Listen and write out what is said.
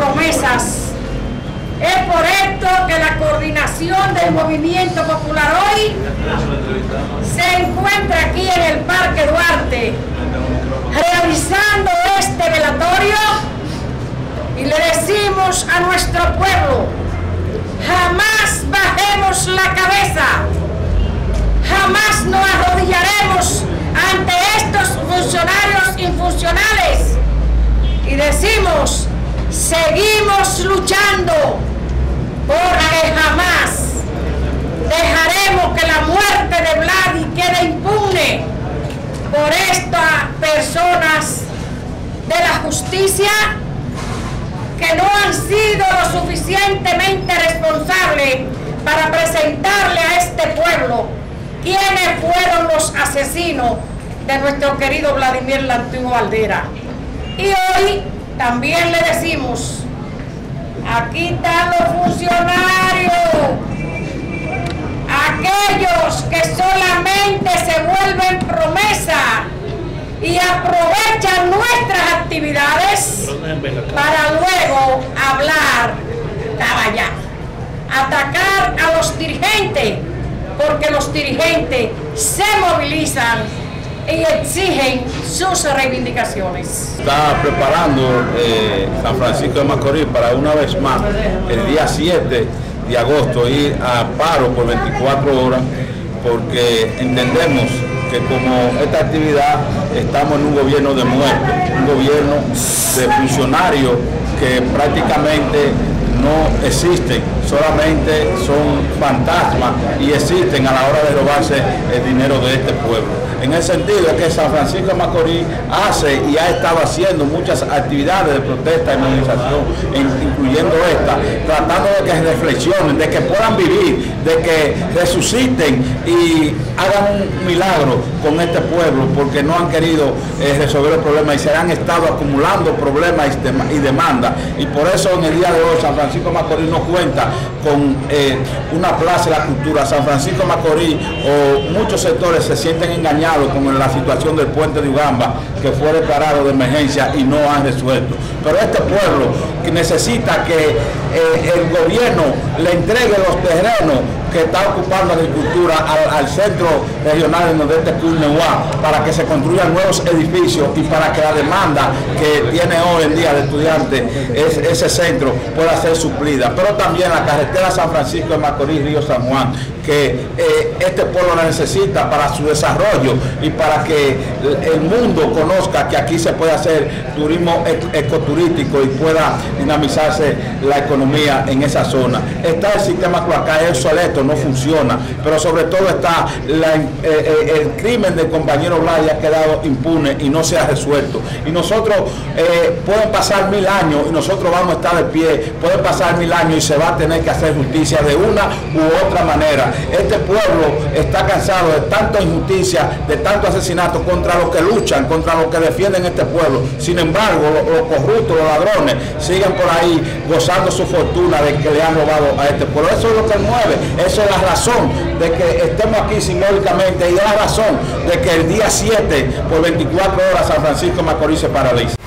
promesas. Es por esto que la coordinación del Movimiento Popular hoy se encuentra aquí en el Parque Duarte, realizando este velatorio, y le decimos a nuestro pueblo: jamás bajemos la cabeza, jamás nos arrodillaremos ante estos funcionarios infuncionales, y decimos: seguimos luchando, porque jamás dejaremos que la muerte de Vladi quede impune por estas personas de la justicia que no han sido lo suficientemente responsables para presentarle a este pueblo quiénes fueron los asesinos de nuestro querido Vladimir La Antigua Valdera. Y hoy también le decimos: aquí están los funcionarios, aquellos que solamente se vuelven promesa y aprovechan nuestras actividades para luego hablar caballá, atacar a los dirigentes, porque los dirigentes se movilizan y exigen sus reivindicaciones. Está preparando San Francisco de Macorís para una vez más, el día 7 de agosto, ir a paro por 24 horas, porque entendemos que como esta actividad estamos en un gobierno de muerte, un gobierno de funcionarios que prácticamente no existen, solamente son fantasmas y existen a la hora de robarse el dinero de este pueblo. En el sentido que San Francisco de Macorís hace y ha estado haciendo muchas actividades de protesta y movilización, incluyendo esta, tratando de que reflexionen, de que puedan vivir, de que resuciten y hagan un milagro con este pueblo, porque no han querido resolver el problema y se han estado acumulando problemas y demandas. Y por eso en el día de hoy San Francisco de Macorís no cuenta con una plaza de la cultura. San Francisco de Macorís o muchos sectores se sienten engañados como en la situación del puente de Ugamba, que fue declarado de emergencia y no han resuelto. Pero este pueblo que necesita que el gobierno le entregue los terrenos que está ocupando la agricultura al centro regional en Nordeste Curneguá, para que se construyan nuevos edificios y para que la demanda que tiene hoy en día de estudiantes ese centro pueda ser suplida. Pero también la carretera San Francisco de Macorís, Río San Juan, que este pueblo la necesita para su desarrollo y para que el mundo conozca que aquí se puede hacer turismo ecoturístico y pueda dinamizarse la economía en esa zona. Está el sistema cloacal obsoleto, no funciona, pero sobre todo está el crimen del compañero Vladi ha quedado impune y no se ha resuelto. Y nosotros, pueden pasar 1000 años y nosotros vamos a estar de pie, pueden pasar 1000 años y se va a tener que hacer justicia de una u otra manera. Este pueblo está cansado de tanta injusticia, de tanto asesinato contra los que luchan, contra los que defienden este pueblo. Sin embargo, los corruptos, los ladrones, siguen por ahí gozando su fortuna de que le han robado a este pueblo. Eso es lo que mueve, eso es la razón de que estemos aquí simbólicamente, y es la razón de que el día 7 por 24 horas San Francisco de Macorís se paralice.